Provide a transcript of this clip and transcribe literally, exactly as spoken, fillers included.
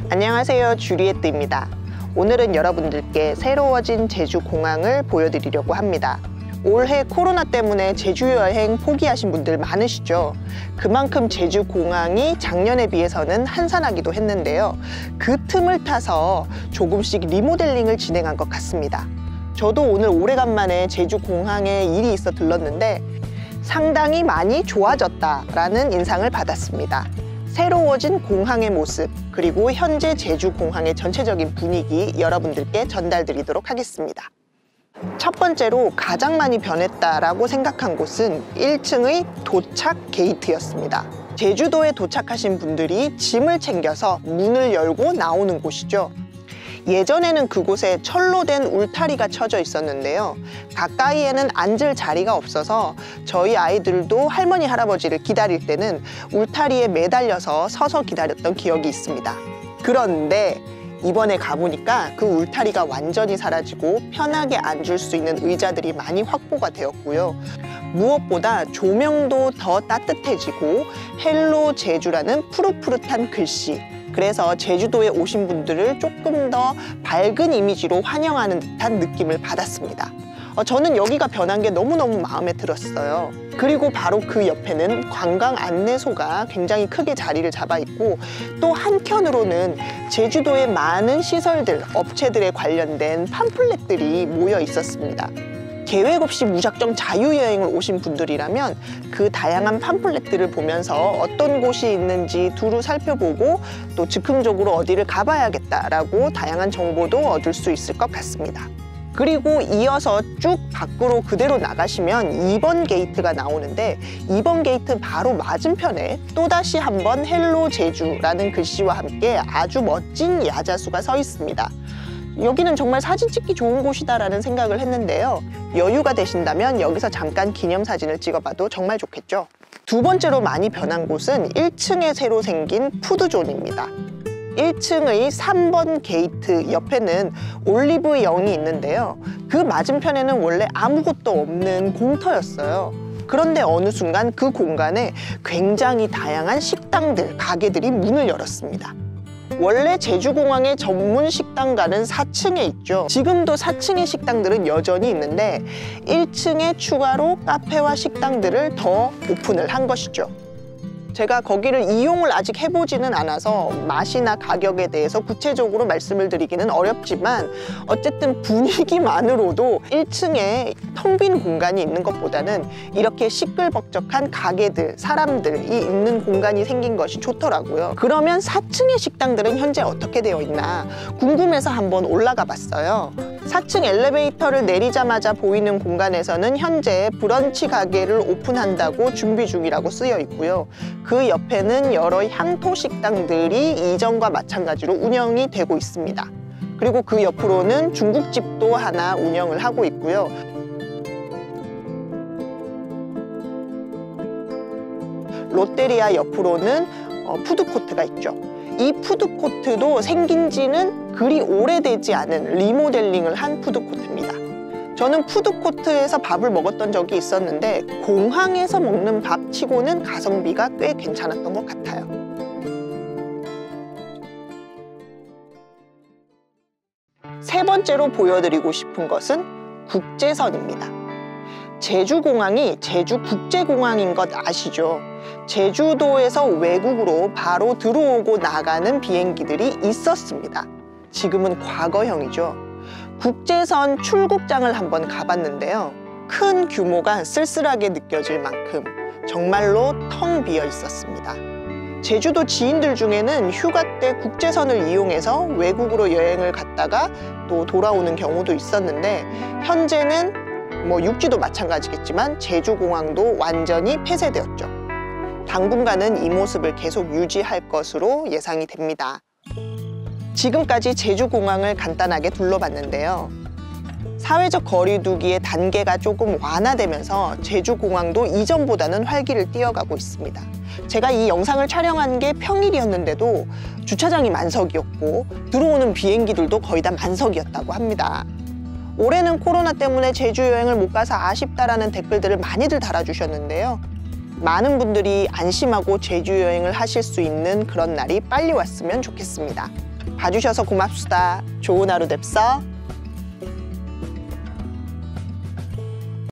안녕하세요, 주리에뜨입니다. 오늘은 여러분들께 새로워진 제주공항을 보여드리려고 합니다. 올해 코로나 때문에 제주 여행 포기하신 분들 많으시죠? 그만큼 제주공항이 작년에 비해서는 한산하기도 했는데요. 그 틈을 타서 조금씩 리모델링을 진행한 것 같습니다. 저도 오늘 오래간만에 제주공항에 일이 있어 들렀는데 상당히 많이 좋아졌다라는 인상을 받았습니다. 새로워진 공항의 모습, 그리고 현재 제주공항의 전체적인 분위기 여러분들께 전달드리도록 하겠습니다. 첫 번째로 가장 많이 변했다라고 생각한 곳은 일 층의 도착 게이트였습니다. 제주도에 도착하신 분들이 짐을 챙겨서 문을 열고 나오는 곳이죠. 예전에는 그곳에 철로 된 울타리가 쳐져 있었는데요. 가까이에는 앉을 자리가 없어서 저희 아이들도 할머니, 할아버지를 기다릴 때는 울타리에 매달려서 서서 기다렸던 기억이 있습니다. 그런데 이번에 가보니까 그 울타리가 완전히 사라지고 편하게 앉을 수 있는 의자들이 많이 확보가 되었고요. 무엇보다 조명도 더 따뜻해지고 헬로 제주라는 푸릇푸릇한 글씨, 그래서 제주도에 오신 분들을 조금 더 밝은 이미지로 환영하는 듯한 느낌을 받았습니다. 어, 저는 여기가 변한 게 너무너무 마음에 들었어요. 그리고 바로 그 옆에는 관광 안내소가 굉장히 크게 자리를 잡아 있고, 또 한켠으로는 제주도의 많은 시설들, 업체들에 관련된 팜플렛들이 모여 있었습니다. 계획 없이 무작정 자유여행을 오신 분들이라면 그 다양한 팜플렛들을 보면서 어떤 곳이 있는지 두루 살펴보고 또 즉흥적으로 어디를 가봐야겠다라고 다양한 정보도 얻을 수 있을 것 같습니다. 그리고 이어서 쭉 밖으로 그대로 나가시면 이 번 게이트가 나오는데, 이 번 게이트 바로 맞은편에 또다시 한번 헬로 제주라는 글씨와 함께 아주 멋진 야자수가 서 있습니다. 여기는 정말 사진 찍기 좋은 곳이다라는 생각을 했는데요. 여유가 되신다면 여기서 잠깐 기념사진을 찍어봐도 정말 좋겠죠. 두 번째로 많이 변한 곳은 일 층에 새로 생긴 푸드존입니다. 일 층의 삼 번 게이트 옆에는 올리브 영이 있는데요. 그 맞은편에는 원래 아무것도 없는 공터였어요. 그런데 어느 순간 그 공간에 굉장히 다양한 식당들, 가게들이 문을 열었습니다. 원래 제주공항의 전문 식당가는 사 층에 있죠. 지금도 사 층의 식당들은 여전히 있는데 일 층에 추가로 카페와 식당들을 더 오픈을 한 것이죠. 제가 거기를 이용을 아직 해보지는 않아서 맛이나 가격에 대해서 구체적으로 말씀을 드리기는 어렵지만, 어쨌든 분위기만으로도 일 층에 텅 빈 공간이 있는 것보다는 이렇게 시끌벅적한 가게들, 사람들이 있는 공간이 생긴 것이 좋더라고요. 그러면 사 층의 식당들은 현재 어떻게 되어 있나 궁금해서 한번 올라가 봤어요. 사 층 엘리베이터를 내리자마자 보이는 공간에서는 현재 브런치 가게를 오픈한다고 준비 중이라고 쓰여 있고요. 그 옆에는 여러 향토 식당들이 이전과 마찬가지로 운영이 되고 있습니다. 그리고 그 옆으로는 중국집도 하나 운영을 하고 있고요. 롯데리아 옆으로는 어, 푸드코트가 있죠. 이 푸드코트도 생긴 지는 그리 오래되지 않은 리모델링을 한 푸드코트입니다. 저는 푸드코트에서 밥을 먹었던 적이 있었는데 공항에서 먹는 밥 치고는 가성비가 꽤 괜찮았던 것 같아요. 세 번째로 보여드리고 싶은 것은 국제선입니다. 제주공항이 제주국제공항인 것 아시죠? 제주도에서 외국으로 바로 들어오고 나가는 비행기들이 있었습니다. 지금은 과거형이죠. 국제선 출국장을 한번 가봤는데요. 큰 규모가 쓸쓸하게 느껴질 만큼 정말로 텅 비어 있었습니다. 제주도 지인들 중에는 휴가 때 국제선을 이용해서 외국으로 여행을 갔다가 또 돌아오는 경우도 있었는데, 현재는 뭐 육지도 마찬가지겠지만 제주공항도 완전히 폐쇄되었죠. 당분간은 이 모습을 계속 유지할 것으로 예상이 됩니다. 지금까지 제주공항을 간단하게 둘러봤는데요. 사회적 거리두기의 단계가 조금 완화되면서 제주공항도 이전보다는 활기를 띠어가고 있습니다. 제가 이 영상을 촬영한 게 평일이었는데도 주차장이 만석이었고 들어오는 비행기들도 거의 다 만석이었다고 합니다. 올해는 코로나 때문에 제주 여행을 못 가서 아쉽다라는 댓글들을 많이들 달아주셨는데요. 많은 분들이 안심하고 제주 여행을 하실 수 있는 그런 날이 빨리 왔으면 좋겠습니다. 봐주셔서 고맙습니다. 좋은 하루 됩서.